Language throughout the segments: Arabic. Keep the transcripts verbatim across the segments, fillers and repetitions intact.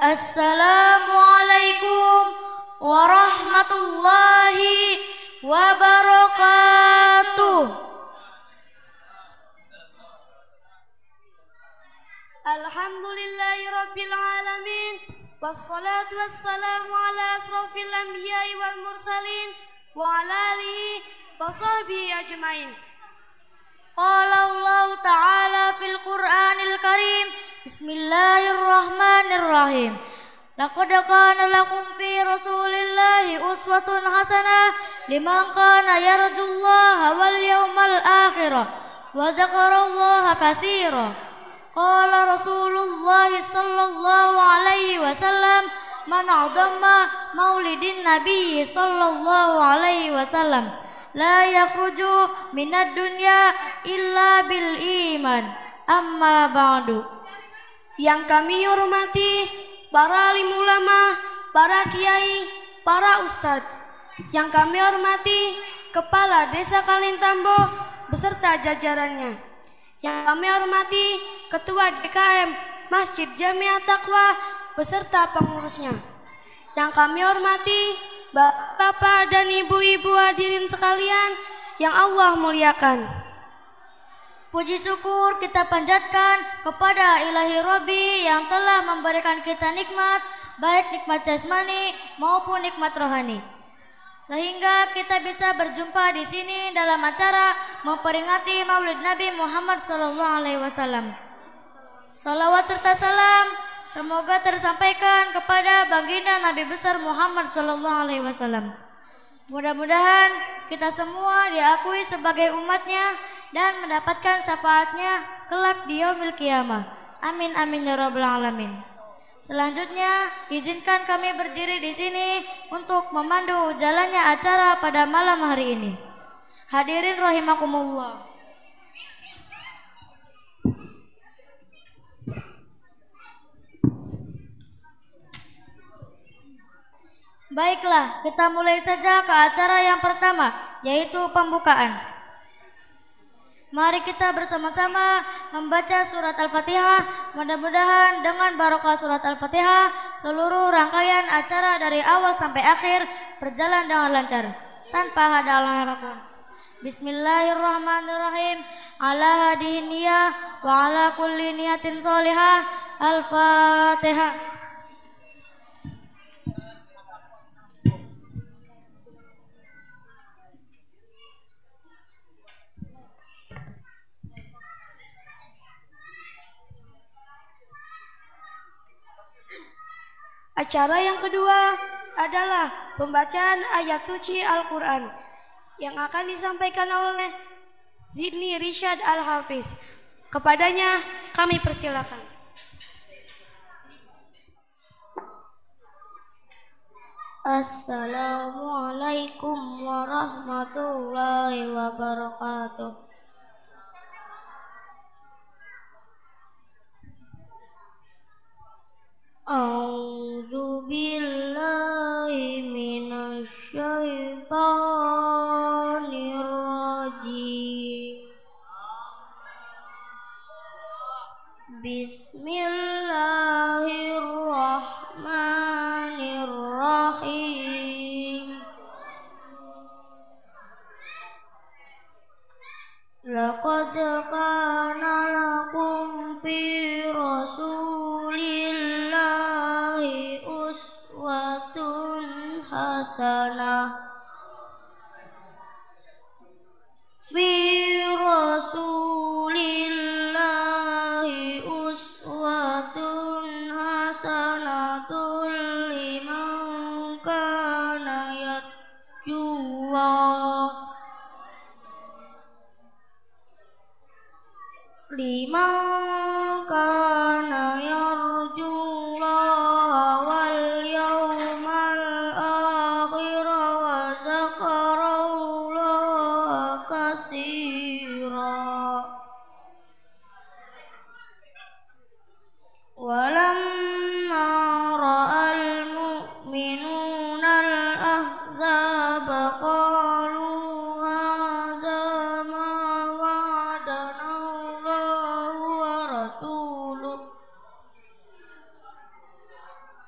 Assalamualaikum warahmatullahi wabarakatuh. Alhamdulillahi rabbil alamin. Wassalatu wassalamu ala asrafil anbiya'i wal mursalin wa ala alihi wa sahbihi ajmain. Qala Allah ta'ala fil Qur'anil Karim. Bismillahirrahmanirrahim. Laqad kana lakum fi Rasulillahi uswatun hasanah liman kana yarjullaha wal yawmal akhirah wa dzakarallaha katsiran. Qala Rasulullah sallallahu alaihi wasallam man 'azama maulidin nabiy sallallahu alaihi wasallam la yakhruju minad dunya illa bil iman. Amma ba'du. Yang kami hormati para alim ulama, para kiai, para ustadz. Yang kami hormati Kepala Desa Kalintambo beserta jajarannya. Yang kami hormati Ketua D K M Masjid Jamiat Taqwa beserta pengurusnya. Yang kami hormati Bapak-bapak dan ibu-ibu hadirin sekalian yang Allah muliakan. Puji syukur kita panjatkan kepada Ilahi Rabbi yang telah memberikan kita nikmat, baik nikmat jasmani maupun nikmat rohani, sehingga kita bisa berjumpa di sini dalam acara memperingati Maulid Nabi Muhammad sallallahu alaihi wasallam. Salawat serta salam semoga tersampaikan kepada baginda Nabi besar Muhammad sallallahu alaihi wasallam. Mudah-mudahan kita semua diakui sebagai umatnya dan mendapatkan syafaatnya kelak di yaumil qiyamah. Amin amin ya rabbal alamin. Selanjutnya izinkan kami berdiri di sini untuk memandu jalannya acara pada malam hari ini. Hadirin rahimakumullah. Baiklah, kita mulai saja ke acara yang pertama, yaitu pembukaan. Mari kita bersama-sama membaca surat Al-Fatihah. Mudah-mudahan dengan barokah surat Al-Fatihah seluruh rangkaian acara dari awal sampai akhir berjalan dengan lancar tanpa ada halangan. Bismillahirrahmanirrahim. Ala hadihin niyah wa ala kulli niyatin sholihah. Al-Fatihah. Acara yang kedua adalah pembacaan ayat suci Al-Quran yang akan disampaikan oleh Zidni Rishad Al-Hafiz. Kepadanya kami persilakan. Assalamualaikum warahmatullahi wabarakatuh. A'udzu billahi minasy syaithanir rajim. Bismillahirrahmanirrahim. Laqad kana lakum fi Rasulillahi uswatun hasanah. Fi Rasulillahi uswatun hasanatul liman kana yarjullah. Liman kana yarjullaha wal yawmal akhir wa dzakarallaha katsira. Walamma ra'al mu'minuna al-ahzaba qalu hadza ma wa'adana Allahu wa rasuluhu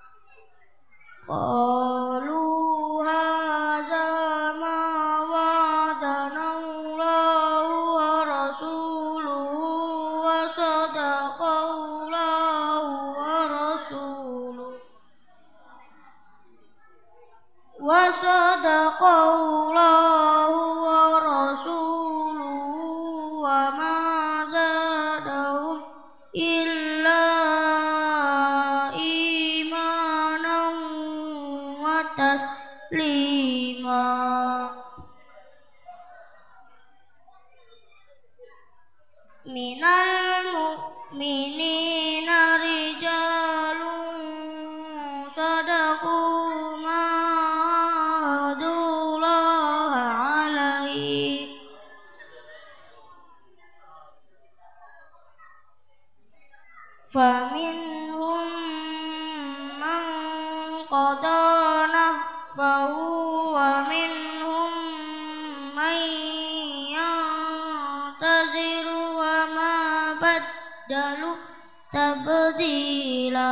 قالوا هذا ما وعدنا الله ورسوله وصدق الله ورسوله وصدق الله ورسوله وما زادهم إلا إيمانا وتسليما. من المؤمنين رجال صدقوا ما عاهدوا الله عليه فمنهم من قضى نحبه ومنهم من ينتظر وما بدلوا تبديلا.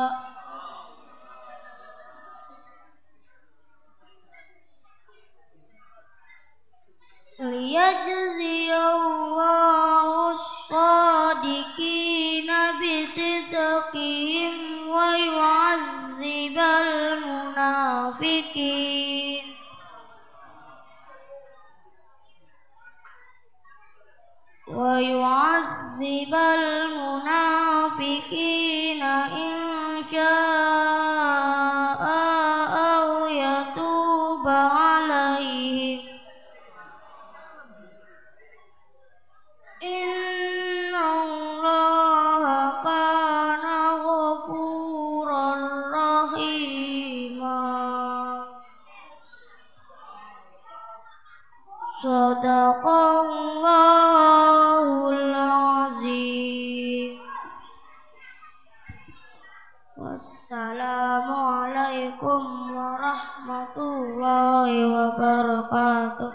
ليجزي الله الصادقين بصدقهم ويعذب المنافقين ويعذب المنافقين إن شاء أو يتوب عليهم إن الله كان غفورا رحيما. صدق الله العظيم. والسلام عليكم ورحمة الله وبركاته.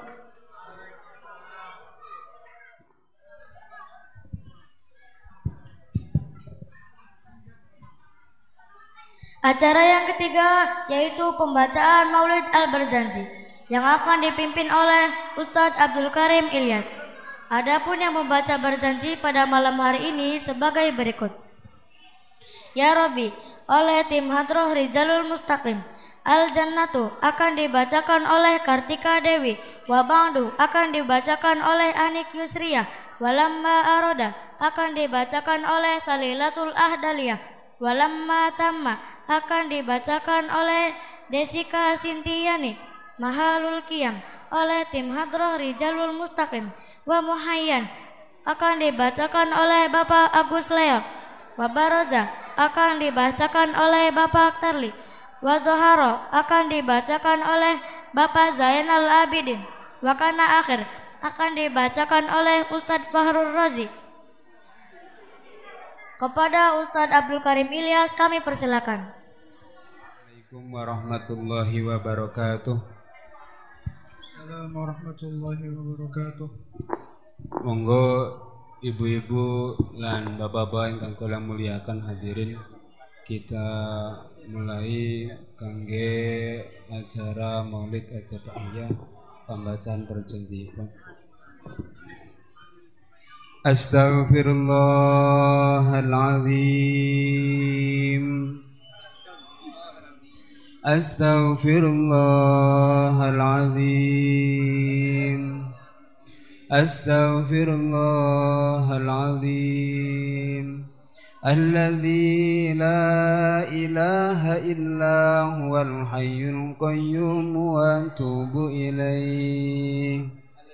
Acara yang ketiga yaitu pembacaan Maulid Al-Barzanji yang akan dipimpin oleh Ustadz Abdul Karim Ilyas. Adapun yang membaca Barzanji pada malam hari ini sebagai berikut. Ya Rabbi oleh tim Hadroh Rijalul Mustaqim. Al-Jannatu akan dibacakan oleh Kartika Dewi. Wabangdu akan dibacakan oleh Anik Yusriyah. Walamma Aroda akan dibacakan oleh Salilatul Ahdaliyah. Walamma Tamma akan dibacakan oleh Desika Sintiani. Mahalul Qiyam oleh tim Hadroh Rijalul Mustaqim. Wa Muhayyan akan dibacakan oleh Bapak Agus Leo. Wa Baroza akan dibacakan oleh Bapak Terli. Wa Zoharo akan dibacakan oleh Bapak Zainal Abidin. Wa Kana Akhir akan dibacakan oleh Ustadz Fahrul Razi. Kepada Ustadz Abdul Karim Ilyas kami persilakan. Assalamualaikum warahmatullahi wabarakatuh. Assalamualaikum warahmatullahi wabarakatuh. Monggo ibu-ibu lan bapak-bapak ingkang kula muliakan hadirin, kita mulai kangge acara Maulid At-Tabaiyah pembacaan perjanjian. Astaghfirullahalazim. Astaghfirullahalazim. Astaghfirullahalazim. Alladzi la ilaha illa huwal hayyul qayyum wa atubu ilaih.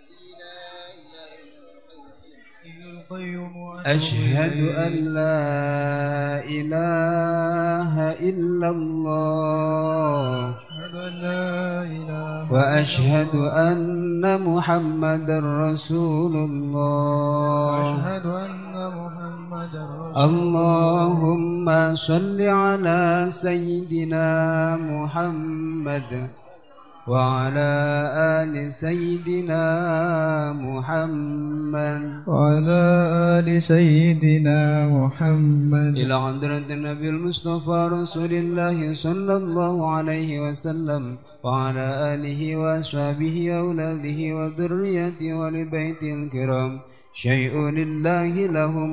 أشهد أن لا إله إلا الله وأشهد أن محمدا رسول الله. اللهم صل على سيدنا محمد وعلى آل سيدنا محمد وعلى آل سيدنا محمد إلى حضرة النبي المصطفى رسول الله صلى الله عليه وسلم وعلى آله وأصحابه أولاده وذريته ولبيته الكرام شيء لله لهم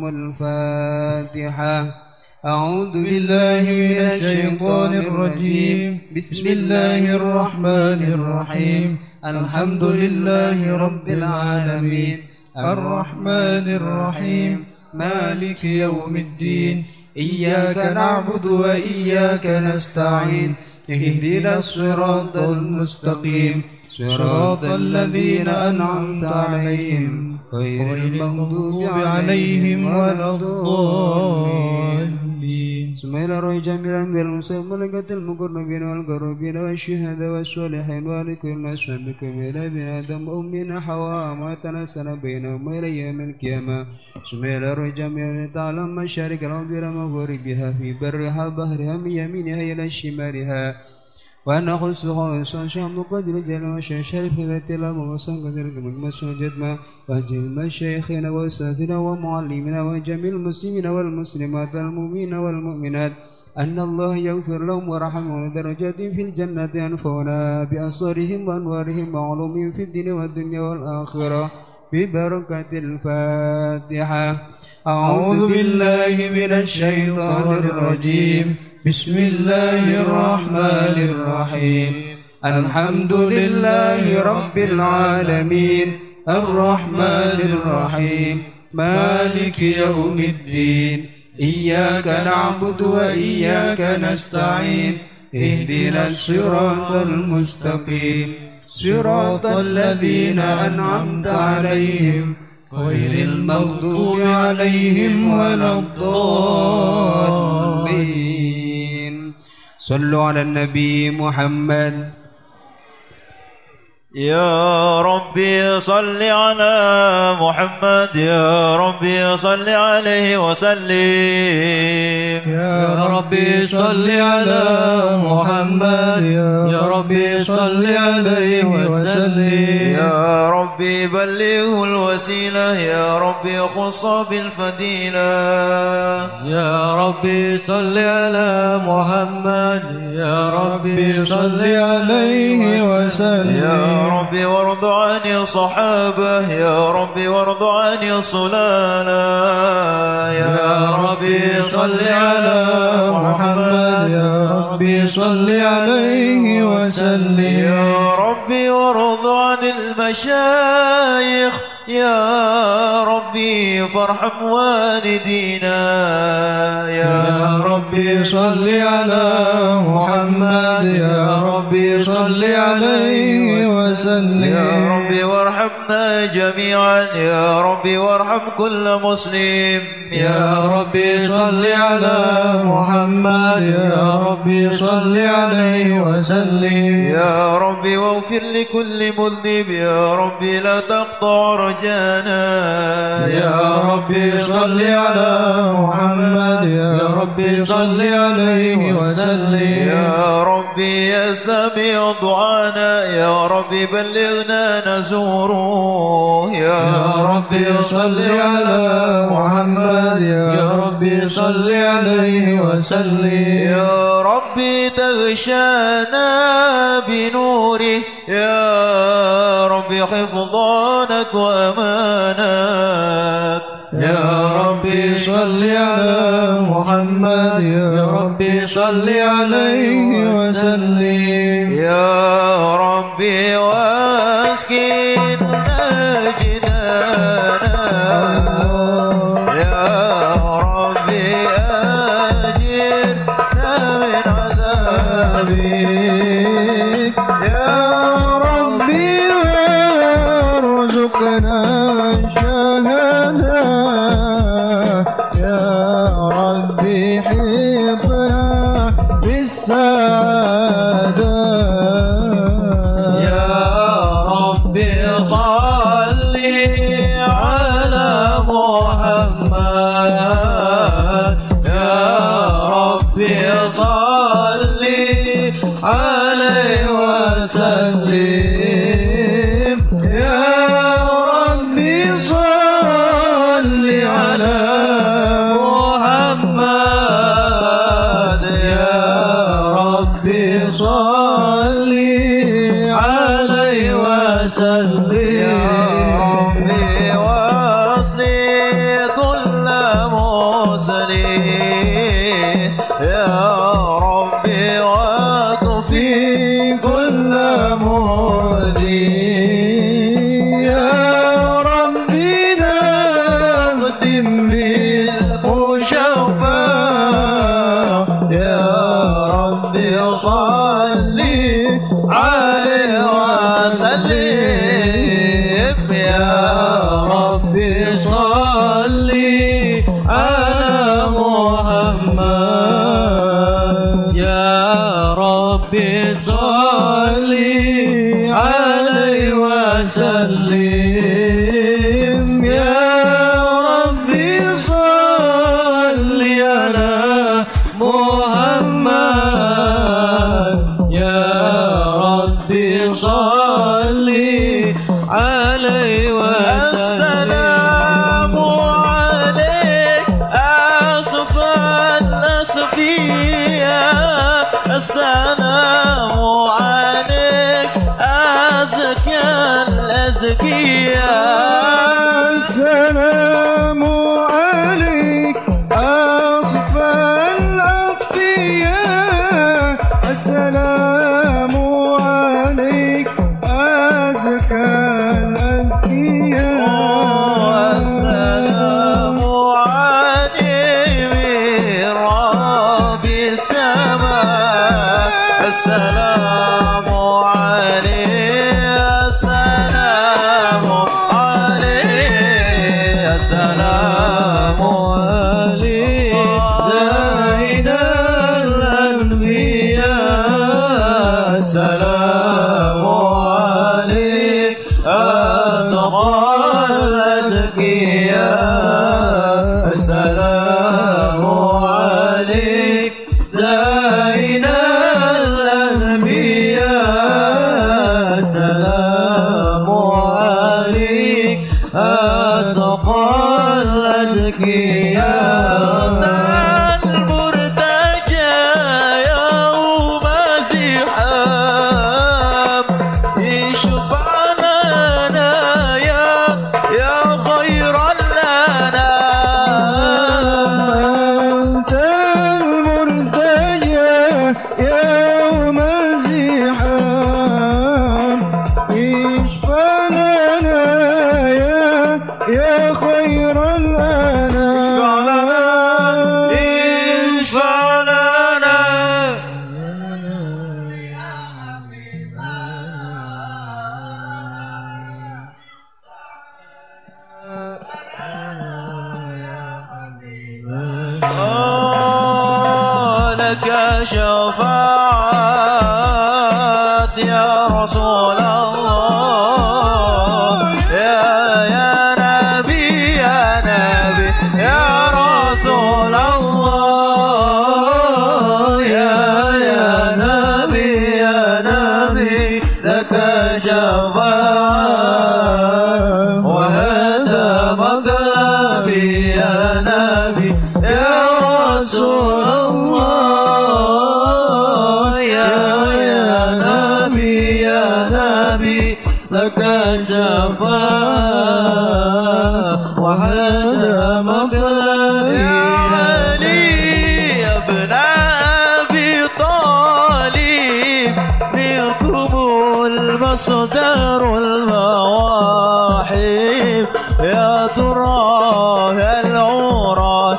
الفاتحة. أعوذ بالله من الشيطان الرجيم. بسم الله الرحمن الرحيم. الحمد لله رب العالمين الرحمن الرحيم مالك يوم الدين إياك نعبد وإياك نستعين اهدنا الصراط المستقيم صراط الذين أنعمت عليهم غير المغضوب عليهم ولا الضالين. بسم الله الرحمن الرحيم. بالمسلم ملكة المقربين والقربين والشهداء والصالحين ولكل أصحابكم إلى ابن آدم أمنا حواء ما تنسل بينهم إلى يوم القيامة. بسم الله الرحمن الرحيم. تعلم مشارق الأرض ومغاربها في برها بحرها من يمينها إلى شمالها وأنا خصوصا شام قدر جل وشان شرف ذات الله وصان قدر من مسجد ما وجل مشايخنا وأساتذتنا ومعلمنا وجميع المسلمين والمسلمات والمؤمنين والمؤمنات أن الله يغفر لهم ورحمهم درجات في الجنة ينفعنا بأنصارهم وأنوارهم وعلومهم في الدين والدنيا والآخرة ببركة الفاتحة. أعوذ بالله من الشيطان الرجيم. بسم الله الرحمن الرحيم. الحمد لله رب العالمين الرحمن الرحيم مالك يوم الدين إياك نعبد وإياك نستعين اهدنا الصراط المستقيم صراط الذين أنعمت عليهم غير المغضوب عليهم ولا الضالين. صلوا على النبي محمد. يا ربي صل على محمد يا ربي صل عليه وسلم. يا ربي صل على محمد يا ربي صل عليه وسلم. يا ربي بلغه الوسيلة يا ربي خص بالفضيلة. يا ربي صل على محمد يا ربي صل عليه وسلم. يا ربي وارض عن الصحابة يا ربي وارض عن الصلالة. يا ربي صل على محمد يا ربي صل عليه وسلم. يا ربي وارض عن المشايخ يا ربي فارحم والدينا. يا ربي صل على محمد يا ربي صل عليه وسلم. يا ربي وارحمنا جميعا يا ربي وارحم كل مسلم. يا ربي صل على محمد يا ربي صل عليه وسلم. يا ربي واغفر لكل مذنب يا ربي لا تقطع رجانا. يا ربي صل على محمد يا ربي صل عليه وسلم. يا ربي يا سامع دعانا يا ربي بلغنا نزوره. يا ربي صل على محمد يا ربي صل عليه وسلم. يا ربي تغشانا بنوره يا ربي حفظانك وأمانك. يا ربي صل على محمد يا ربي صل عليه وسلم. يا ربي واسكننا جنانا يا ربي أجرنا من عذابك. يا ربي وارزقنا الشهادة يا ربي حفظنا بالسعادة. يا ربي صل على محمد يا ربي صل عليه وسلم. يا ربي وكفي كل مهدي يا ربي نخدم بالمشفى يا ربي صلي عليه وسلم يا ربي صلي على محمد يا ربي صلي عليه وسلم يا ربي صلي على محمد يا ربي صلي عليه وسلم السلام عليك أصفى الأصفياء السلام عليك أزكى الأزكياء السلام عليك أصفى الأصفياء السلام عليك أزكى الأزكياء السلام عليك من رب السماء السلام عليك السلام عليك السلام عليك زين الأنبياء السلام عليك أتقى الأتقياء السلام عليك زين الأنبياء السلام عليك أتقى الأتقياء المرتجى يوم زحام يشفع لنا يا يا خير الأنام أنت المرتجى يوم الزحام اشفع لنا يا يا خير الأنام اشفع لنا آه لك شفاعات يا رسول الله يا يا نبي يا نبي يا رسول الله يا يا نبي يا نبي لك شفاعة وهذا مطلبي يا نبي يا رسول الله يا يا نبي يا نبي لك شفاعة وهذا مطلبي يا علي يا ابن أبي طالب منكم المصدر المواحب يا ترى العرى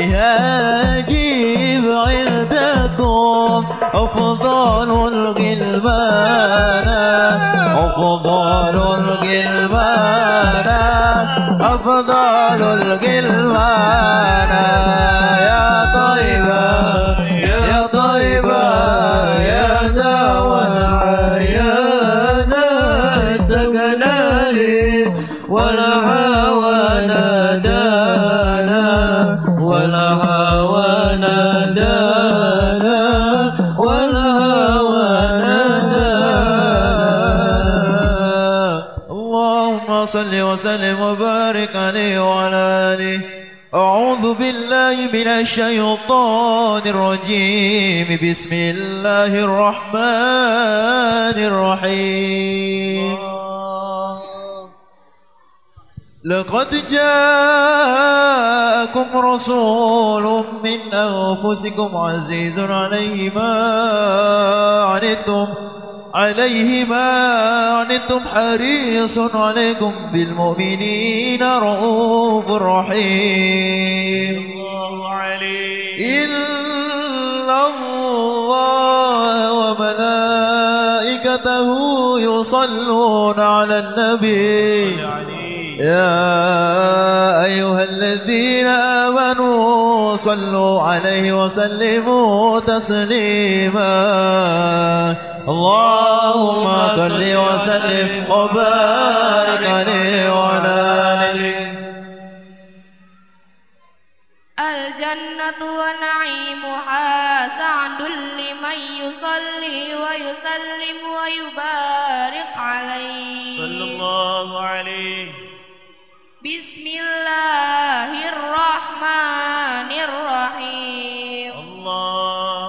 لهاجب عندكم أفضل الغلمان أفضل الغلمان أفضل الغلمان يا طيبة يا طيبة يا دعوة العيان سكنا لي ولا هوى نادانا ولا هوى نادانا ولا هوى نادانا اللهم صل وسلم وبارك عليه وعلى آله أعوذ بالله من الشيطان الرجيم بسم الله الرحمن الرحيم لقد جاءكم رسول من أنفسكم عزيز عليه ما عنتم عليه ما عنتم حريص عليكم بالمؤمنين رؤوف رحيم. الله عليه. إن الله وملائكته يصلون على النبي يا أيها الذين آمنوا صلوا عليه وسلموا تسليما. اللهم صل وسلم وبارك عليه وعلى آله. الجنة ونعيمها سعد لمن يصلي ويسلم ويبارك عليه. صلى الله عليه. بسم الله الرحمن الرحيم. الله.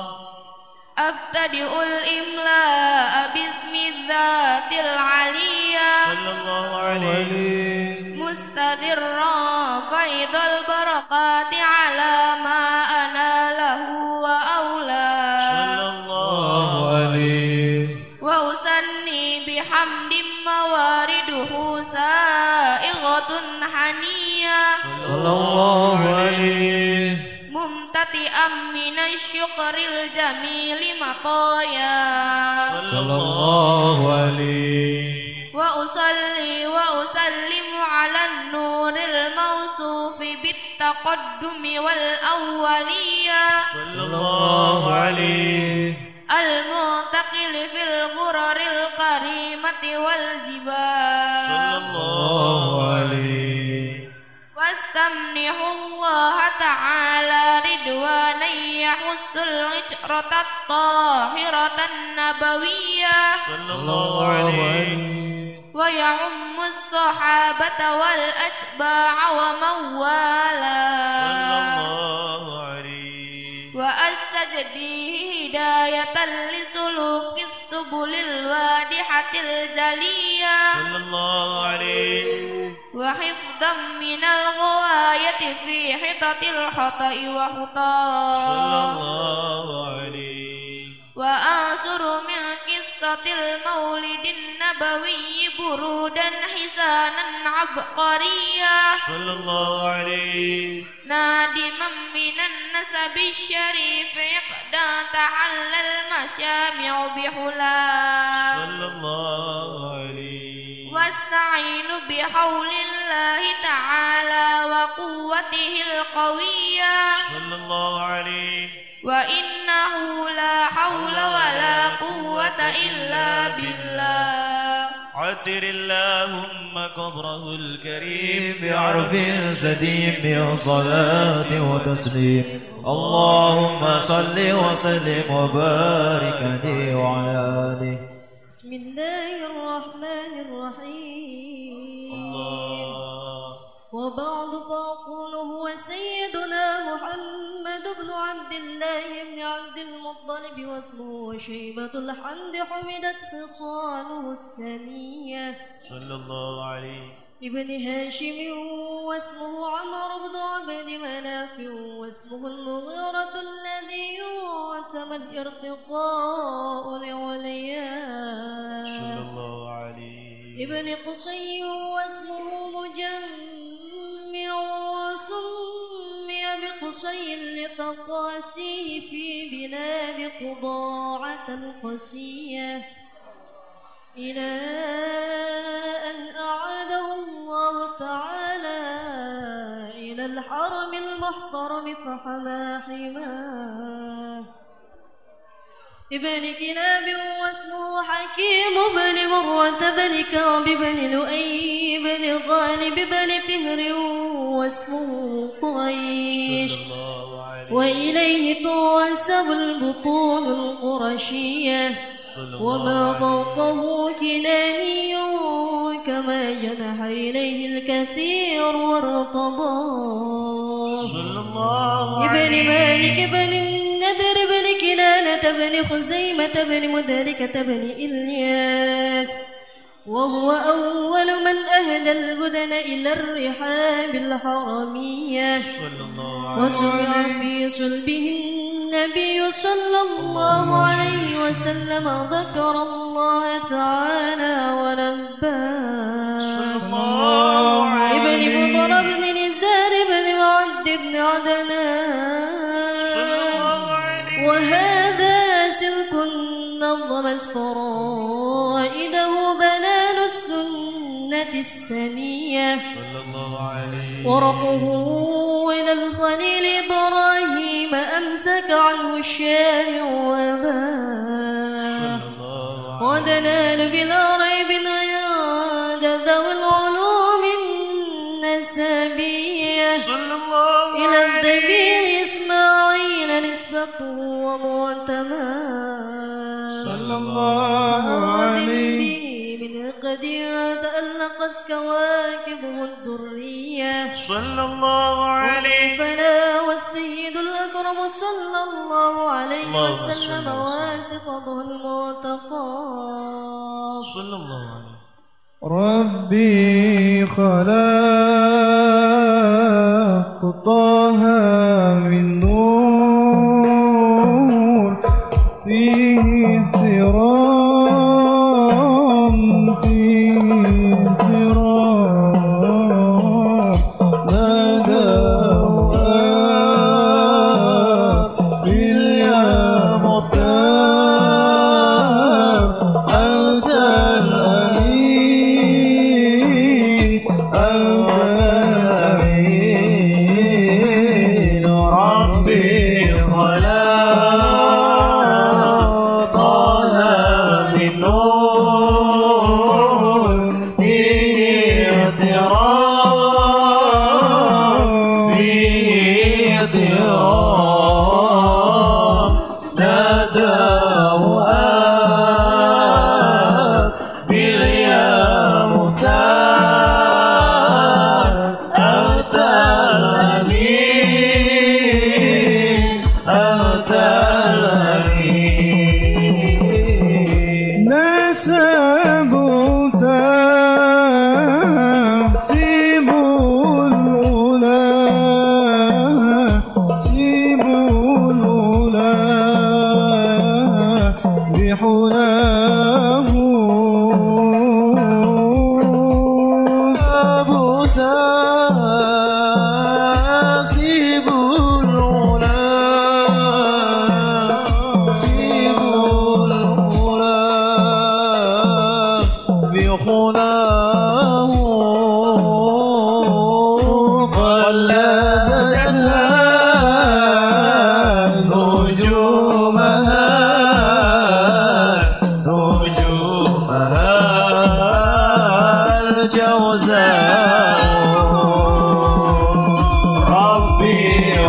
أبتدئ الإملاء باسم الذات العلية صلى الله عليه. مستدرا فيض البركات على ما أنا له وأولى. صلى الله عليه. وأسني بحمد موارده سائغة حنية. صلى الله عليه. ممتطئا من الشكر الجميل مطايا. صلى الله عليه. وأصلي وأسلم على النور الموصوف بالتقدم والأولية. صلى الله عليه. المنتقل في الغرر الكريمة والجبال. صلى الله عليه. واستمنح الله تعالى رضوانا يحث الهجرة الطاهرة النبوية. صلى الله عليه. ويعم الصحابة والأتباع ومن والاه. صلى الله عليه. وأستجديه هداية لسلوك السبل الواضحة الجلية. صلى الله عليه. وحفظا من الغواية في حطة الخطأ وخطاه. صلى الله عليه. وأنصر من قصة المولد النبوي برودا حسانا عبقريا. صلى الله عليه. نادما من النسب الشريف إقدا تحلى المشامع بحلاه. صلى الله عليه. واستعين بحول الله تعالى وقوته القوية. صلى الله عليه. وإنه لا حول ولا قوة إلا بالله. عتر اللهم قبره الكريم بعرف سديم من صلاة وتسليم. اللهم صل وسلم وبارك عليه وعلى آله. بسم الله الرحمن الرحيم. الله. وبعد فأقول هو سيدنا محمد بن عبد الله بن عبد المطلب واسمه شيبة الحمد حمدت خصاله السنية. صلى الله عليه. ابن هاشم واسمه عمرو بن عبد مناف واسمه المغيرة الذي يعتم الارتقاء لعلياه. صلى الله عليه. ابن قصي واسمه مجمع وسمي بقصي لتقاسيه في بلاد قضاعة القسية إلى أن أعاده الله تعالى إلى الحرم المحترم فحمى حماه. ابن كلاب واسمه حكيم بن مرة بن كعب بن لؤي بن غالب بن فهر واسمه قريش. وإليه تنسب البطون القرشية وما فوقه كناني كما جنح إليه الكثير وارتضاه. ابن مالك بن النذر بن كنانة بن خزيمة بن مدركة بن إلياس وهو أول من أهدى البدن إلى الرحاب الحرمية وشرع في صلبه النبي صلى الله عليه وسلم ذكر الله تعالى ولباه ابن مضر بن نزار بن معد بن عدنان وهذا سلك نظمت فرائده بنان السنة السنية ورفعه إلى الخليل إبراهيم أمسك عنه الشارع وباه ودنان بلا ريب عند ذوي العلوم النسبية إلى الذبيح إسماعيل نسبته ومعتماه صلى الله عليه من قديها تألقت كواكبه الدرية صلى الله عليه فلا والسيد الأكرم صلى الله عليه وسلم واسطته المعتقى صلى الله عليه ربي خلق طه من نور فيه احترام فيه احترام نادى باليا مختار أنت الأمين أنت الأمين ربي خلق طه من نور فيه احترام فيه احترام ناداه باليا مختار أنت الأمين أنت الأمين نسب تحسب الأولى تحسب الأولى بحلاه أبو تحسب الأولى تحسب الأولى بحلاه قلدتها نجومها نجومها الجوزاء ربي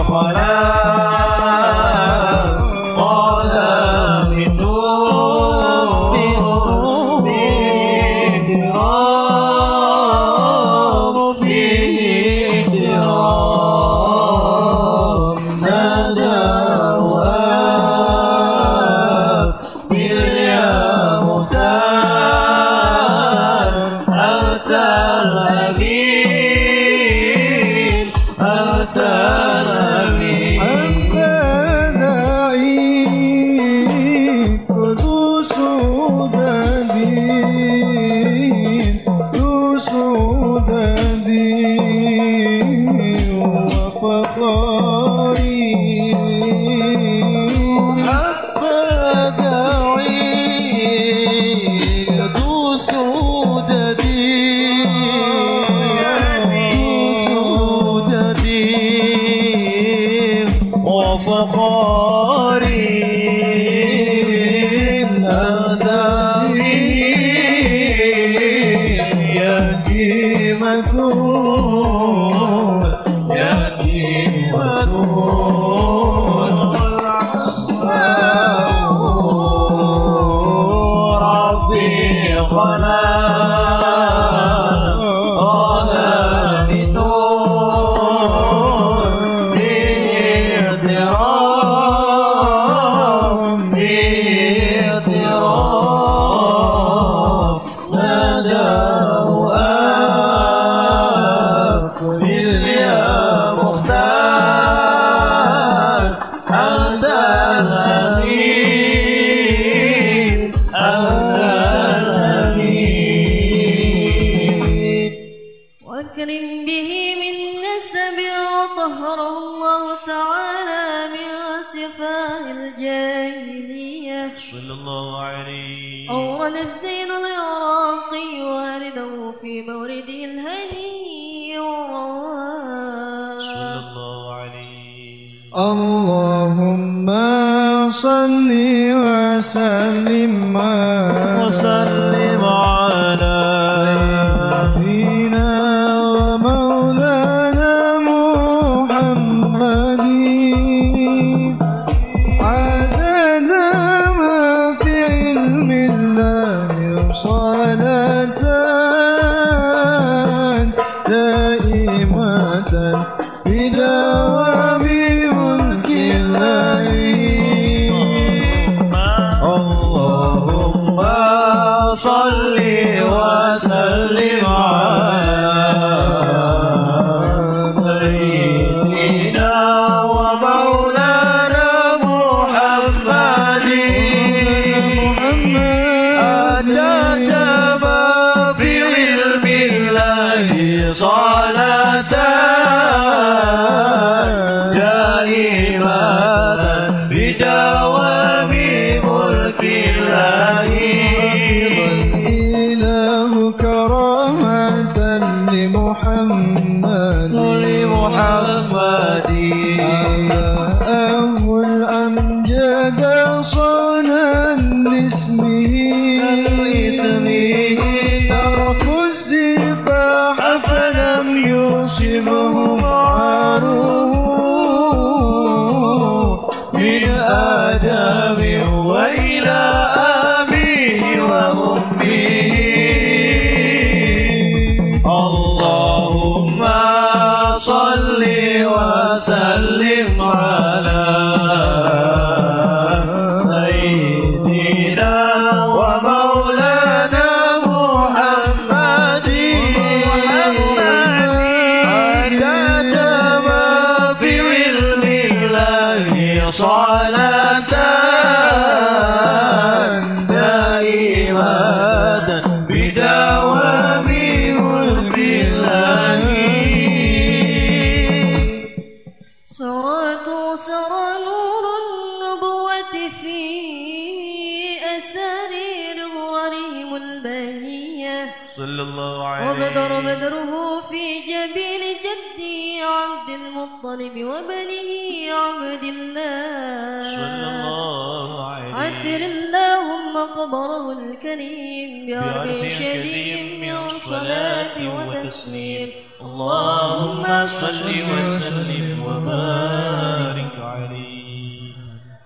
خلق قال من نور فيه احترام فيه احترام ناداه باليا مختار أنت الأمين أنت الأمين أنت نعيم ذو سودادين ذو سودادين وفخاري حبذا عيد ذو سودادين ذو سودادين وفخاري هذا يتيمة يتيمة ربي خلق قال من نور فيه احترام سفاه الجاهلية صلى الله عليه. أورد الزين العراقي والده في مورده الهني والرواه صلى الله عليه. اللهم صل وسلم وسلم على سيدنا ومولانا محمد عدد ما في علم الله صلاة دائمة بدوام ملك الله. اللهم صل وسلم على سيدنا ومولانا محمد أتاك ما في علم الله صلاة دائمة بدوام ملك الله. الإله كرامة لمحمد لمحمد أباه الأمجد صانا لاسمه ترك السفاح فلم يصبه معاره من آدم وإلى أبيه وأمه. اللهم صل وسلم على سيدنا ومولانا محمد عدد ما في علم الله صلاة دائمة بدوام ملك الله. سرت سرى نور النبوة في أسارير غررهم البهية صلى الله عليه. وبدر بدره في جبين جدي عبد المطلب وبنه عبد الله صلى الله عليه. عتر اللهم قبره الكريم بعرف بعرف شديد من صلاة وتسليم. اللهم صل وسلم وبارك عليه.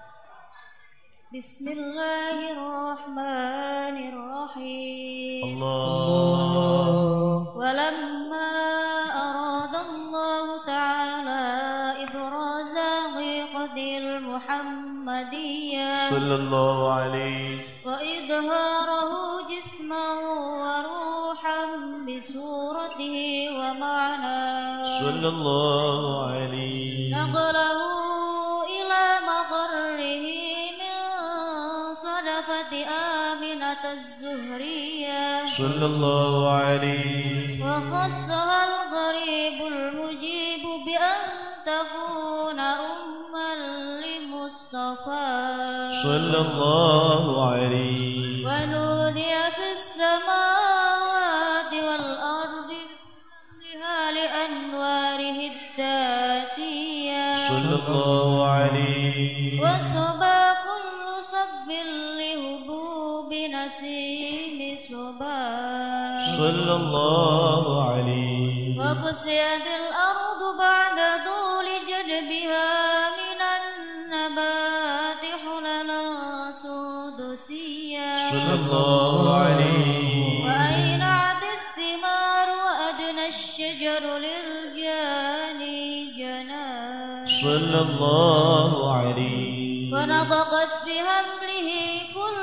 بسم الله الرحمن الرحيم. الله. ولما أراد الله تعالى إبراز حقيقة المحمدية صلى الله عليه. وإظهاره جسما وروحا بصورته ومعناه صلى الله عليه. نقله إلى مقره من صدفة آمنة الزهرية صلى الله عليه. وخصها القريب المجيب بأن تكون أما لمصطفى صلى الله عليه. ونودي في السماوات والأرض كلها لأنواره الذاتية صلى الله عليه. وصبا كل صب لهبوب نسيم صبا صلى الله عليه. وكسيت الأرض بعد طول جدبها من النبات حللا سدسيا صلى الله عليه. وأينعت الثمار وأدنى الشجر للجاني جنى صلى الله عليه. ونطقت بهمله كل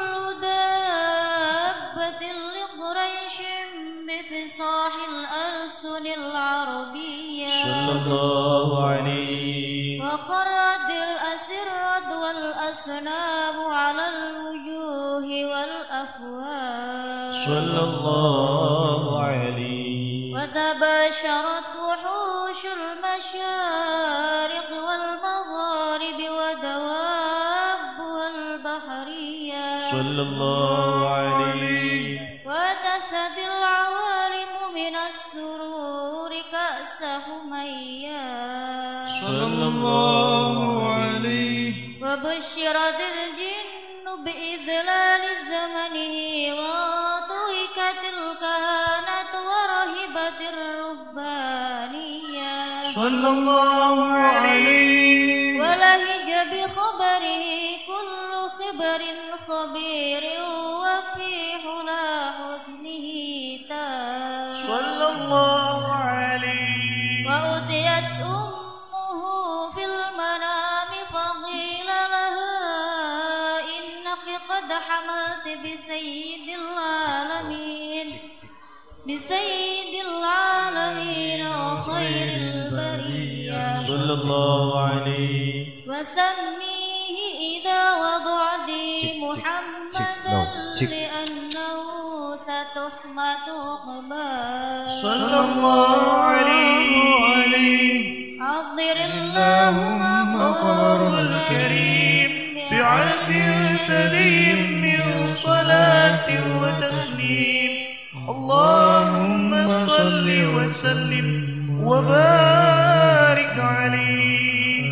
دابة لقريش بفصاح الألسن العربية صلى الله عليه. وخرت الأسرة والأسناب على الوجوه والأفواه صلى الله عليه. وتباشرت وحوش المشارق والمغارب ودواب صلى الله عليه وتسد العوالم من السرور كأس حميا صلى الله عليه وبشرت الجن بإذلال زمنه وضحكت الكهنة ورهبت الرهبانية صلى الله عليه ولهج بخبره كل خبر خبير وفي حلا حسنه تاج صلى الله عليه وأتيت أمه في المنام فقيل لها إنك قد حملت بسيد العالمين بسيد العالمين وخير البرية صلى الله عليه وسميه إذا وضعته محمدا لأنه ستحمد عقباه صلى الله عليه عظر اللهم مقر الكريم بعلم سليم من صلاة وتسليم اللهم صل وسلم وبارك عليه.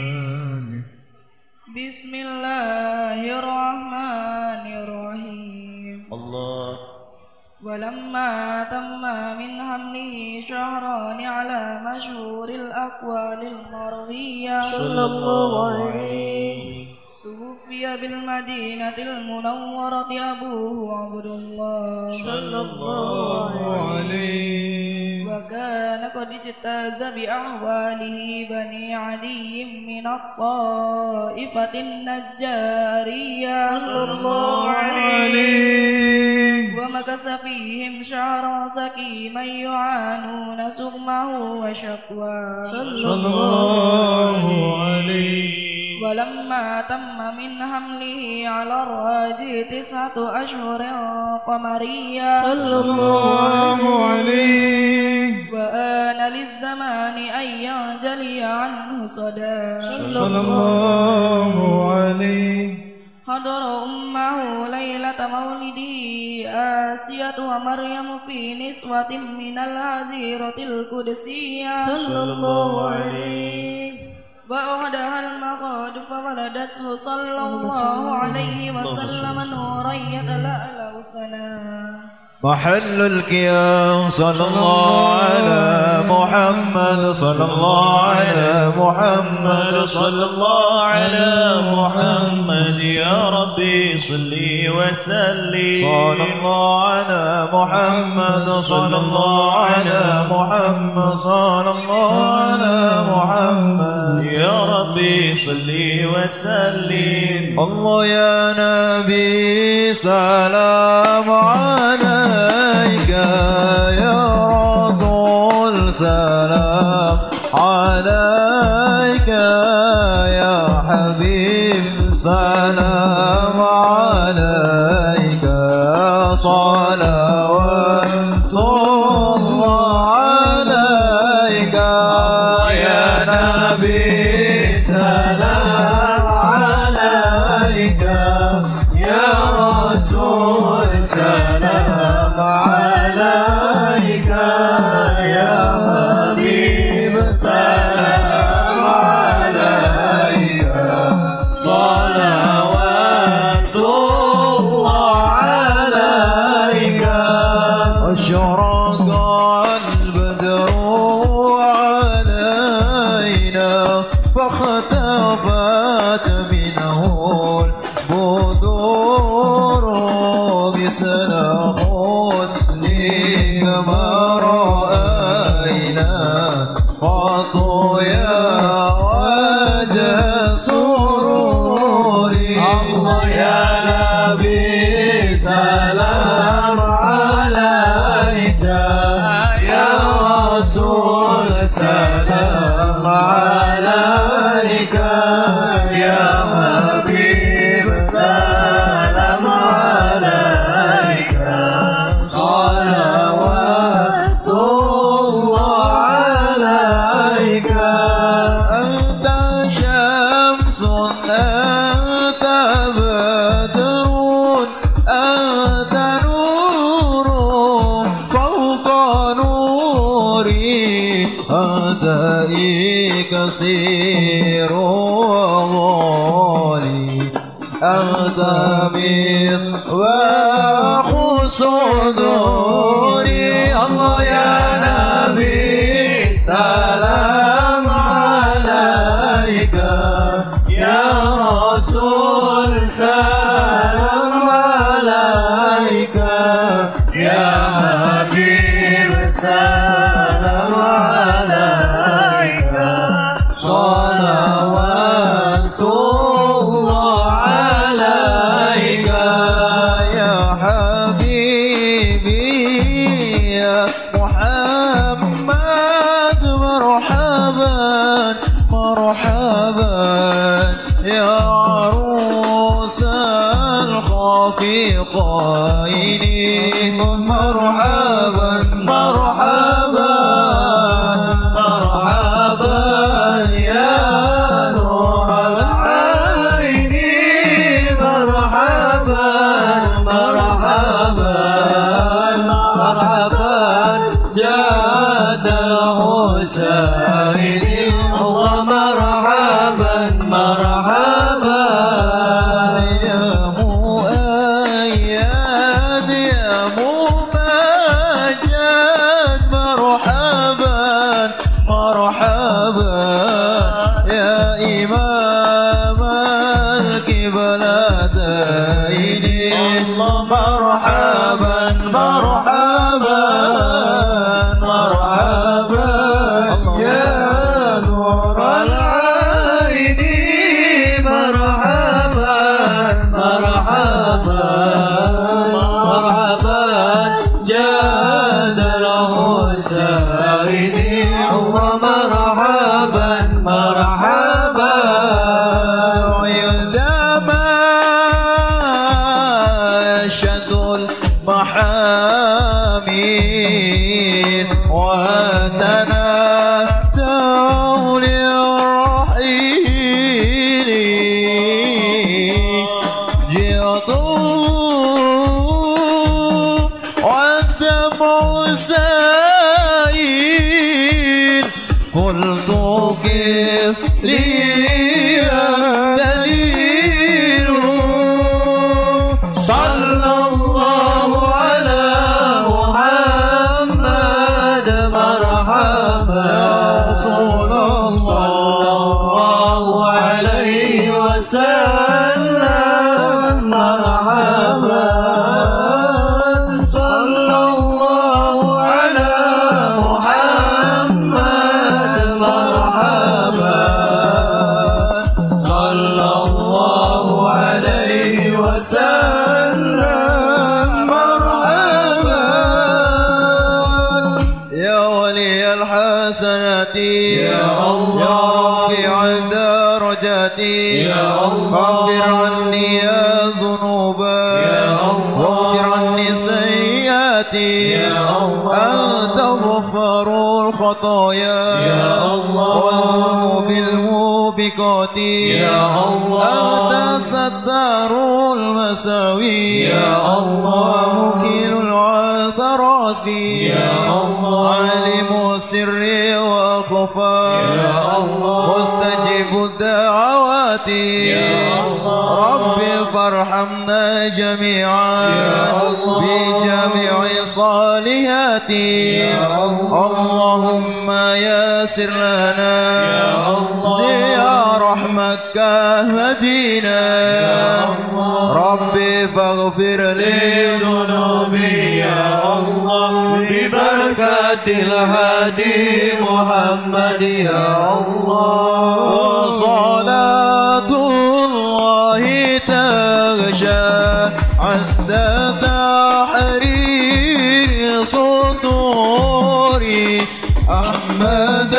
بسم الله الرحمن الرحيم. الله. ولما تم من حمله شهران على مشهور الأقوال المروية صلى الله عليه توفي بالمدينة المنورة أبوه عبد الله صلى الله عليه وكان قد اجتاز بأحواله بني عدي من الطائفة النجارية صلى الله عليه ومكث فيهم شهرا سكيما يعانون سقمه وشكواه صلى الله عليه ولما تم من حمله على الراجي تسعة أشهر قمرية صلى الله عليه وآن للزمان أن ينجلي عنه صدى صلى الله عليه حضر أمه ليلة مولده آسية ومريم في نسوة من الهزيرة القدسية صلى الله عليه وأهدها المخاض فولدته صلى الله عليه وسلم نورا يتلألأ سنا محل القيام صلى الله على محمد صلى الله على محمد صلى الله على محمد يا ربي صلي وسلم صلى الله على محمد صلى الله على محمد صلى الله على محمد يا ربي صلي وسلم الله يا نبي سلام عليك يا رسول سلام عليك يا حبيب سلام عليك صلوات الله عليك يا نبي سلام عليك يا رسول سلام عليك يا حبيب سلام عليك صلوات الله عليك أشرق البدر علينا فاختفت منه البدور مثل حسنك ما رأينا قط يا وجه سروري الله يا نبي سلام عليك يا رسول سلام عليك يا حبيب سلام عليك صلوات الله عليك أنت شمس أنت بدر بصير وغالي أنت مصباح صدوري الله يا نبي سلام عليك يا رسول سلام عليك يا حبيب سلام عليك صلوات الله عليك يا حبيبي يا محمد مرحبا مرحبا يا عروس الخفيقين مرحبا مرحبا مرحبا يا نور العين مرحبا مرحبا مرحبا جاد الحسين الله مرحبا مرحبا يا مؤيد يا ممجد مرحبا مرحبا يا إمام القبلتين مرحبا مرحبا مرحبا يا نور العين مرحبا مرحبا مرحبا جاد الحسين الله مرحبا مرحبا عندما أشد المحامين وتنادوا للرحيل جئتوا والدمع سائل قلت كيف لي دليل صلى الله على محمد مرحبا يا رسول الله صلى الله عليه وسلم مرحبا صلى الله على محمد مرحبا صلى الله عليه وسلم مرحبا يا ولي الحسنات يا الله في عند درجاتي يا الله غفر عني يا ذنوب يا الله واغفر عني سيئاتي يا الله أنت غفار الخطايا يا الله والذنوب الموبقات يا الله أنت ستار المساوي يا الله مكيل العثرات يا الله عالم سري وخفى يا الله مستجيب الدعوات يا الله ربي فارحمنا جميعا يا الله بجميع صالحاتي يا الله اللهم يسر لنا يا الله زيارة مكة مدينة يا الله ربي فاغفر لي ذنوبي يا الله ببركة الهادي محمد يا الله وصلاة الله تغشى عند تحرير صدوري أحمد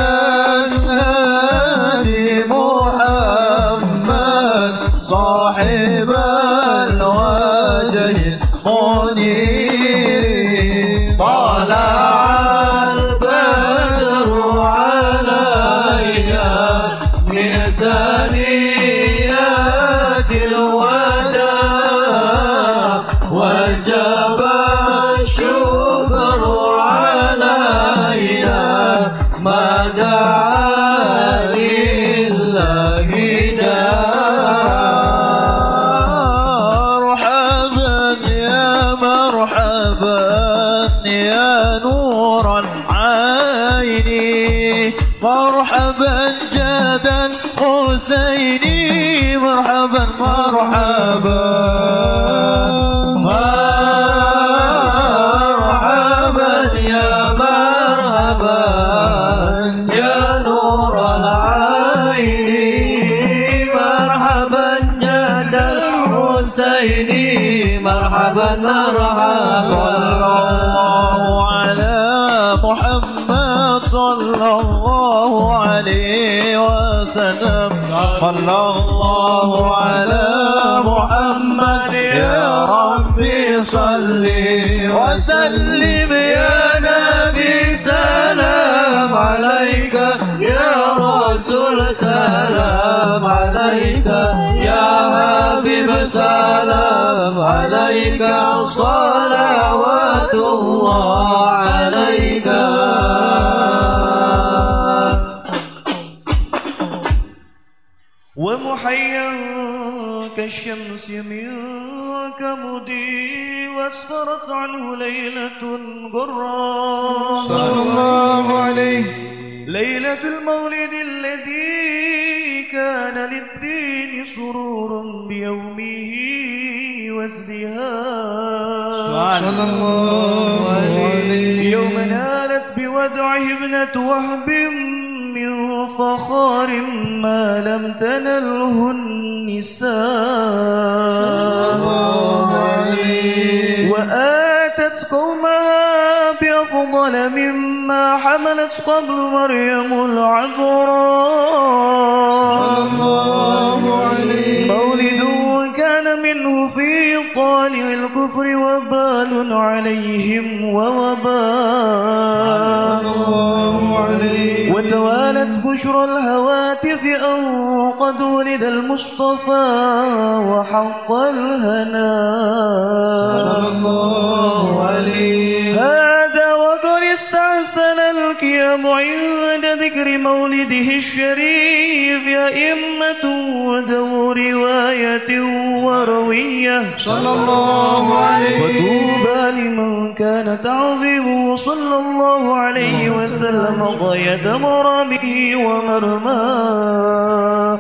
الهادي محمد صاحب الوجه المنير طلع البدر علينا من ثنيات الوداع وجب الشكر علينا ما دعا لي يا نور العين مرحبا جدا حسيني مرحبا مرحبا مرحبا يا مرحبا يا نور العين مرحبا جدا حسيني مرحبا مرحبا صلى الله على محمد صلى الله عليه وسلم صلى الله على محمد يا ربي صل وسلم يا نبي سلام عليك يا رسول سلام عليك يا حبيب سلام عليك صلوات الله عليك ومحيا كالشمس منك مضي واسفرت عنه ليلة قرى صلى الله عليه ليلة المولد الذي كان للدين سرور بيومه وازدهار صلى الله عليه يوم نالت بودعه ابنة وهب من فخار ما لم تنله النساء وآتت قومها بأفضل مما حملت قبل مريم العذراء مولد كان منه في طالع الكفر وبال عليهم ووباء وتوالت بشرى الهواتف أن قد ولد المصطفى وحق الهناء صلى الله عليه هذا وقد استحسن القيام عند ذكر مولده الشريف أئمة ذو رواية وروية صلى الله عليه وطوبى لمن كان تعظيمه صلى الله عليه وسلم غاية مرامه ومرماه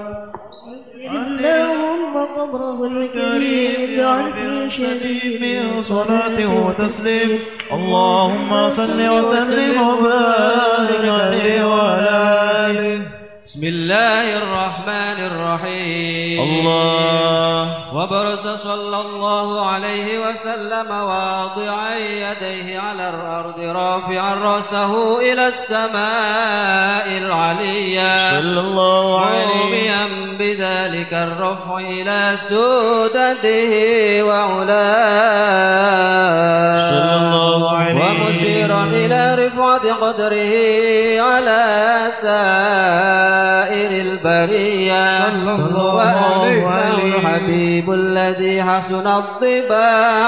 اللهم قبره الكريم بعرف شديد من صلاة وتسليم اللهم صل وسلم وبارك عليه وعلى آله بسم الله الرحمن الرحيم الله وبرز صلى الله عليه وسلم واضعا يديه على الأرض رافعا رأسه إلى السماء العليا صلى الله عليه موميا بذلك الرفع إلى سودته وعلاه صلى الله عليه ومشيرا إلى رفعة قدره على سائر البرية وأنه الحبيب الذي حسن الطباع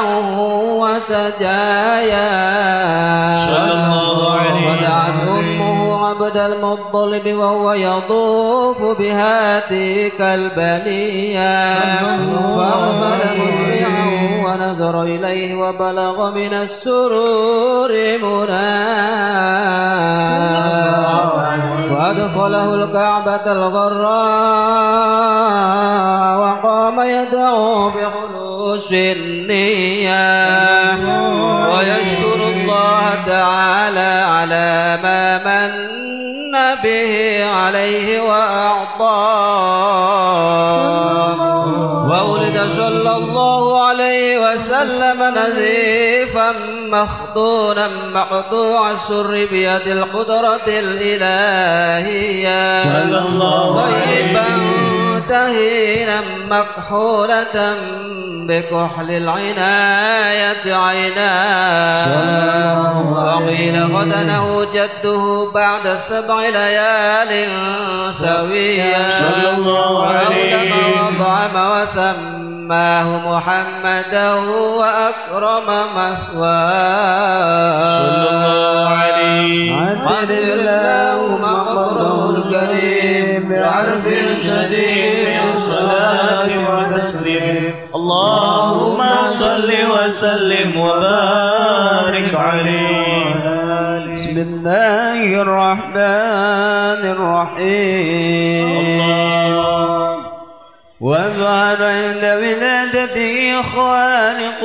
وسجايا صلى الله عليه ودعت أمه عبد المطلب وهو يطوف بهاتيك البنية فأقبل مسرعا ونظر إليه وبلغ من السرور مناه وأدخله الكعبة الغراء وقام يدعو بخلوص النية ويشكر الله تعالى على ما من به عليه وأعطاه وولد صلى الله عليه وسلم نزيفا مخطونا مقطوع السر بيد القدرة الإلهية صلى الله عليه تهينا مكحولة بكحل العناية عيناه وقيل غدنه جده بعد سبع ليال سويا صلى الله عليه وطعم وسماه محمدا وأكرم مثواه صلى الله عليه عجل اللهم قبره الكريم بعرف شديد من صلاة وتسليم اللهم صل وسلم وبارك عليه. بسم الله الرحمن الرحيم. وظهر عند ولادته خالق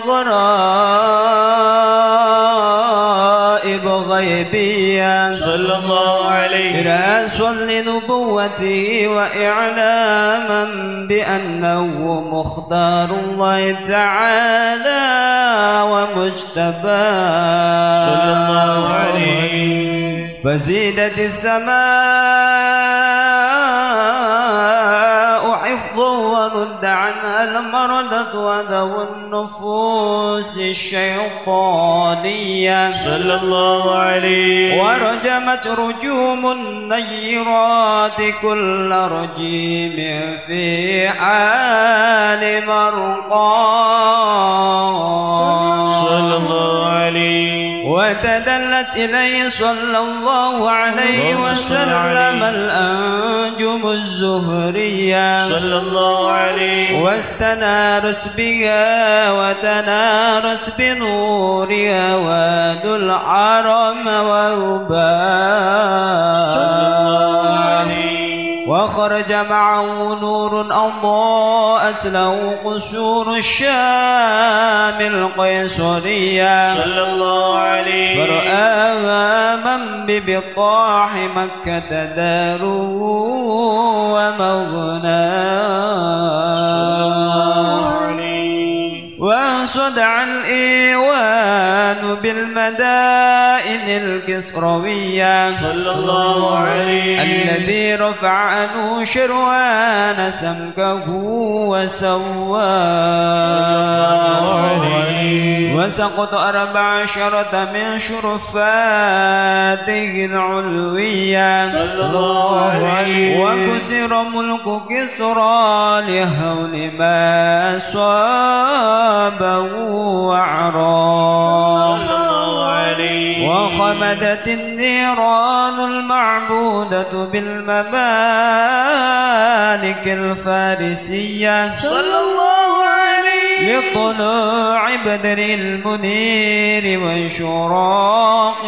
وغرائب غيبية صلى الله عليه رأسا لنبوته وإعلاما بأنه مختار الله تعالى ومجتبى صلى الله عليه. فزيدت السماء حفظا ورد عنها المردة وذو النفوس الشيطانية صلى الله عليه. ورجمت رجوم النيرات كل رجيم في حال مرقى صلى الله عليه. وتدلت إليه صلى الله عليه وسلم الأنجم الزهرية صلى الله عليه. واستنارت بها وتنارت بنورها واد الحرم ورباها صلى الله عليه. وخرج معه نور أضاءت له قصور الشام القيصرية صلى الله عليه. فرآها من ببطاح مكة داره ومغناه وصدع الإيوان بالمدائن الكسروية صلى الله عليه. الذي رفع عنه شروان سمكه وسواه وسقط أربع عشرة من شرفاته العلوية صلى الله عليه. وكسر ملك كسرى لهول ما صابه وعراه وخمدت النيران المعبودة بالممالك الفارسية صلى الله عليه. لطلوع بدر المنير وانشراق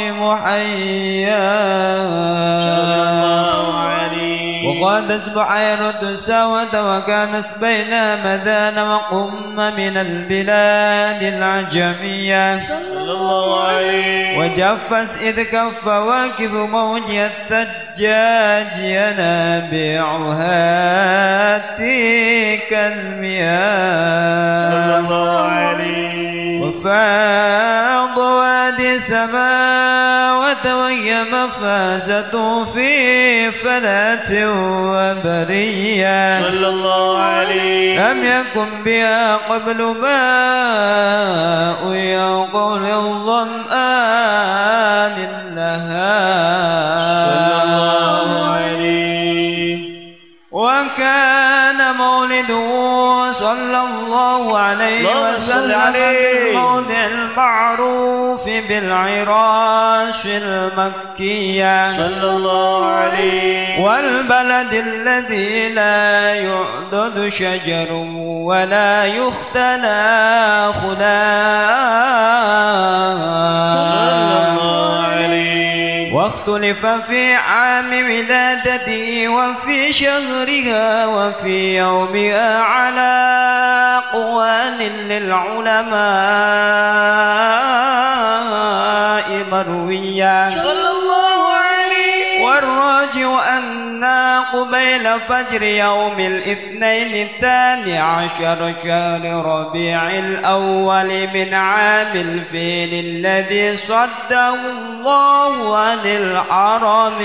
محياه صلى الله عليه. وقادت بحيرة ساوة وكانت بين مدان وقم من البلاد العجمية صلى الله عليه. وجفت إذ كف واكف موج الثجاج ينابيعها تلك المياه صلى الله عليه. وفاض وادي سماوة وهي مفازة في فلاة وبرية صلى الله عليه. لم يكن بها قبل ماء يقول الظمآن لها صلى الله عليه. وكان مولده صلى الله عليه وسلم في الموضع المعروف بالعراش المكية صلى الله عليه. والبلد الذي لا يعدد شجر ولا يختلى خلاف صلى الله عليه. واختلف في عام ولادته وفي شهرها وفي يومها على أقوال للعلماء مروية صلى الله عليه. والراجع أن قبيل فجر يوم الاثنين الثاني عشر شهر ربيع الأول من عام الفيل الذي صده الله عن الحرم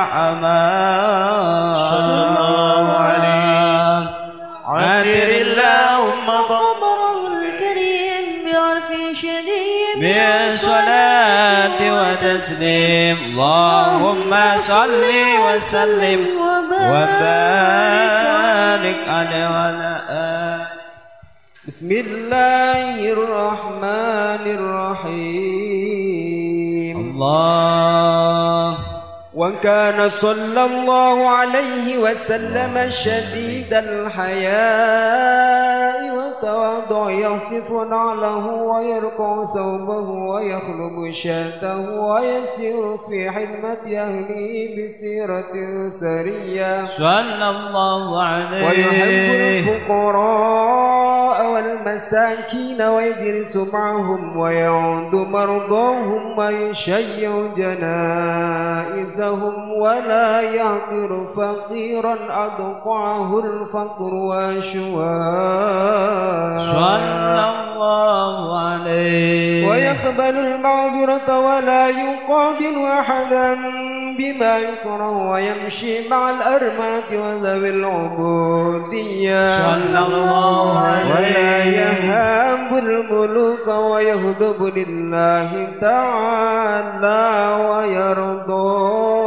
وحماه صلى الله عليه. عاتر اللهم قدره الكريم بعرف شديد بالصلاة وتسليم اللهم صل وسلم وبارك عليه وعلى آله. بسم الله الرحمن الرحيم. الله. وكان صلى الله عليه وسلم شديد الحياء التواضع يصف نعله ويرقع ثوبه ويخلب شاته ويسير في حلمة أهله بسيرة سرية صلى الله عليه ويحب الفقراء والمساكين ويجلس معهم ويعود مرضاهم ويشيع جنائزهم ولا يعطر فقيرا أدقعه الفقر وأشواه صلى الله عليه ويقبل المعذرة ولا يقابل أحدا بما يكره ويمشي مع الأرملة وذوي العبودية صلى الله عليه ولا يهاب الملوك ويغضب لله تعالى ويرضى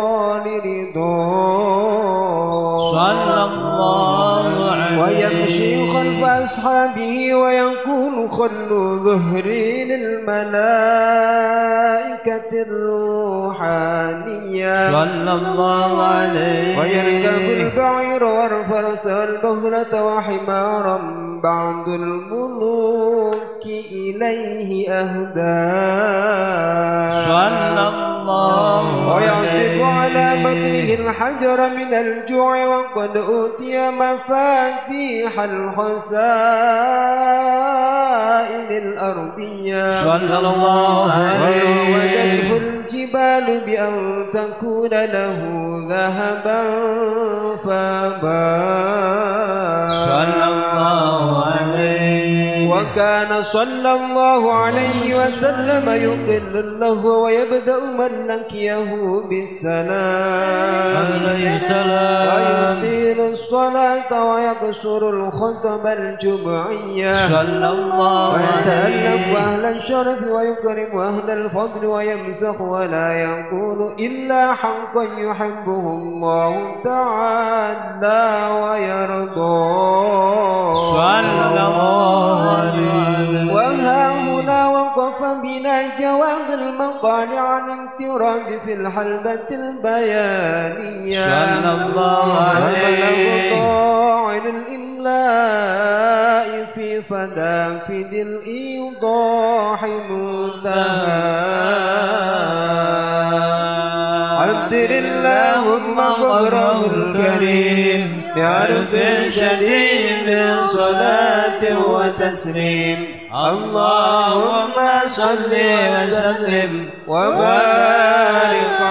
لرضاه صلى الله عليه ويمشي خلف أصحابه ويقول خلوا ظهري للملائكة الروحانية صلى الله عليه ويركب البعير والفرس والبغلة وحمارا بعض الملوك إليه أهدى صلى الله ويعصف على بطنه الحجر من الجوع وقد أوتي مفاتيح الخزائن الأرضية صلى الله عليه وراودته الجبال بأن تكون له ذهبا فأبى صلى الله عليه وكان صلى الله عليه وسلم يقل اللهو ويبدأ من لقيه بالسلام عليه السلام ويطيل الصلاة ويقصر الخطب الجمعية صلى الله ويتألف عليه أهل الشرف ويكرم أهل الفضل ويمسخ ولا يقول إلا حقا يحبه الله تعالى ويرضاه صلى الله عليه وها هنا وقف بنا جواد المقال عن انتراد في الحلبة البيانية صلى الله عليه وبلغ الإملاء في فدافد الإيضاح منتهى عبر اللهم قبره الكريم بعرف شديد من صلاة وتسليم اللهم صل وسلم وبارك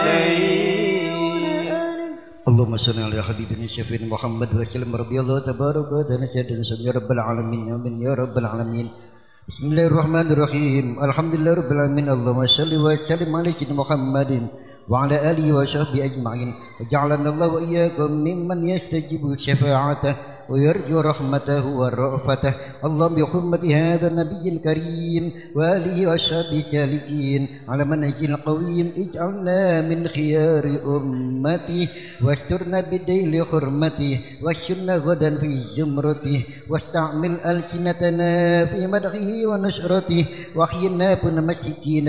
عليه اللهم صل على حبيبنا شفيعنا محمد وسلم رضي الله تبارك وتعالى سيدنا يا رب العالمين آمين يا رب العالمين بسم الله الرحمن الرحيم الحمد لله رب العالمين اللهم صل وسلم على سيدنا محمد وعلى آله وصحبه أجمعين وجعلنا الله وإياكم ممن يستجيب شفاعته ويرجو رحمته ورأفته اللهم بحرمة هذا النبي الكريم وآله وأصحابه السالكين على منهج القويم اجعلنا من خيار أمته واسترنا بديل حرمته واشرنا غدا في زمرته واستعمل ألسنتنا في مدحه ونشرته واحينا مسكين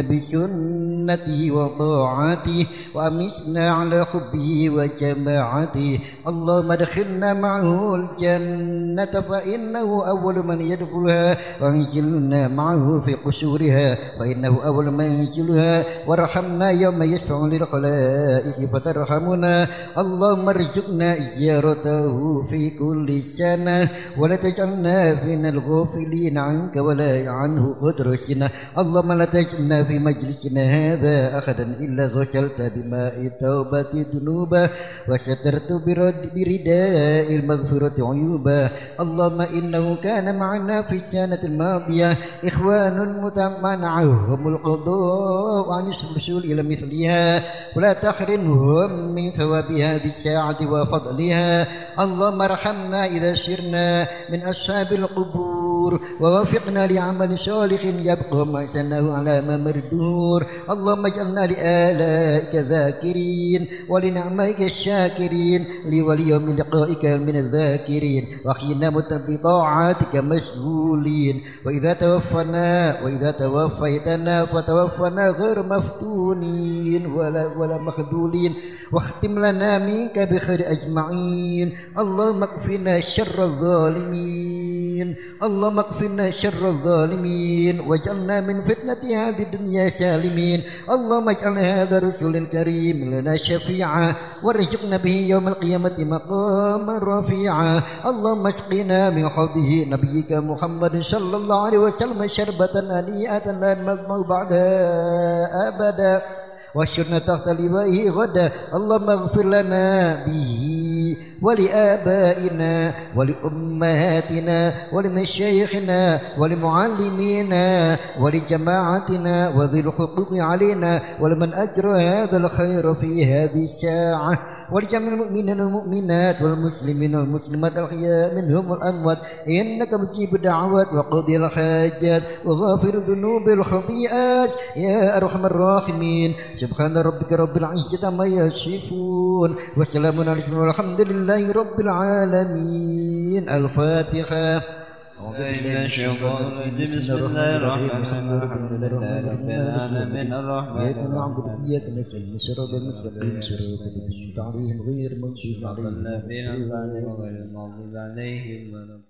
بسنته وطاعته وأمسنا على حبه وجماعته اللهم ادخلنا معه الجنة الجنة فإنه أول من يدخلها وانزلنا معه في قصورها فإنه أول من ينزلها وارحمنا يوم يشفع للخلائق فترحمنا اللهم ارزقنا زيارته في كل سنة ولا تجعلنا من الغافلين عنك ولا عنه قدرسنا اللهم لا تجعلنا في مجلسنا هذا أحدا إلا غسلت بماء التوبة ذنوبه وسترت برداء المغفرة عيوبا اللهم إنه كان معنا في السنة الماضية إخوان متمنعهم القضاء عن الوصول إلى مثلها ولا تحرمهم من ثواب هذه الساعة وفضلها اللهم ارحمنا إذا سرنا من أصحاب القبور ووفقنا لعمل صالح يبقى محسنه على ممر الدهور اللهم اجعلنا لآلائك ذاكرين ولنعمائك الشاكرين وليوم لقائك من الذاكرين وأحينا بطاعاتك مشغولين وإذا توفنا وإذا توفيتنا فتوفنا غير مفتونين ولا ولا مخذولين واختم لنا منك بخير أجمعين اللهم اكفنا شر الظالمين المسلمين اللهم اكفنا شر الظالمين واجعلنا من فتنة هذه الدنيا سالمين اللهم اجعل هذا الرسول الكريم لنا شفيعا وارزقنا به يوم القيامة مقاما رفيعا اللهم اسقنا من حوضه نبيك محمد صلى الله عليه وسلم شربة هنيئة لا نظمأ بعدها أبدا واحشرنا تحت لوائه غدا اللهم اغفر لنا به ولآبائنا ولأمهاتنا ولمشايخنا ولمعلمينا ولجماعتنا وذي الحقوق علينا ولمن أجرى هذا الخير في هذه الساعة ولجميع المؤمنين والمؤمنات والمسلمين والمسلمات الأحياء منهم والأموات إنك مجيب الدعوات وقاضي الحاجات وغافر الذنوب والخطيئات يا أرحم الراحمين سبحان ربك رب العزة عما يصفون وسلام على المرسلين والحمد لله رب العالمين. الفاتحة. أعوذ بالله من الشيطان الرجيم بسم الله الرحمن الرحيم الحمد لله رب العالمين الرحمن إياك نعبد وإياك نستعين صراط المستقيم صراط الذين أنعمت عليهم غير المغضوب عليهم ولا الضالين غير المغضوب عليهم ولا